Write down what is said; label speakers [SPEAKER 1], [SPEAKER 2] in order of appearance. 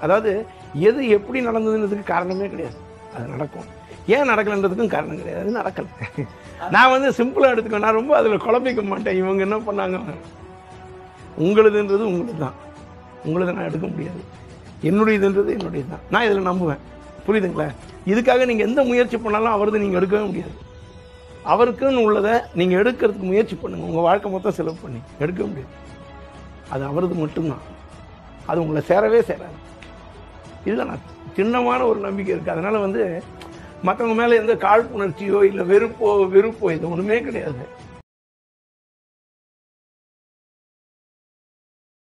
[SPEAKER 1] அதாவது எது எப்படி நடந்ததுன்றதுக்கு காரணமே கிடையாது, அது நடக்கும். ஏன் நடக்கலைன்றதுக்கும் காரணம் கிடையாது, அது நடக்கலை. நான் வந்து சிம்பிளாக எடுத்துக்கோ, நான் ரொம்ப அதில் குழப்பிக்க மாட்டேன். இவங்க என்ன பண்ணாங்க, உங்களுதுன்றது உங்களுக்கு தான், உங்களதை நான் எடுக்க முடியாது, என்னுடையதுன்றது என்னுடையது தான், நான் இதில் நம்புவேன். புரியுதுங்களா? இதுக்காக நீங்கள் எந்த முயற்சி பண்ணாலும் அவரது நீங்கள் எடுக்கவே முடியாது. அவருக்குன்னு உள்ளதை நீங்கள் எடுக்கிறதுக்கு முயற்சி பண்ணுங்கள், உங்கள் வாழ்க்கை மொத்தம் செலவு பண்ணி எடுக்க முடியாது. அது அவரது மட்டும்தான், அது உங்களை சேரவே சேராது. இதில் நான் சின்னமான ஒரு நம்பிக்கை இருக்குது. அதனால் வந்து மற்றவங்க மேலே எந்த காழ்ப்புணர்ச்சியோ இல்லை வெறுப்போ இது ஒன்றுமே கிடையாது.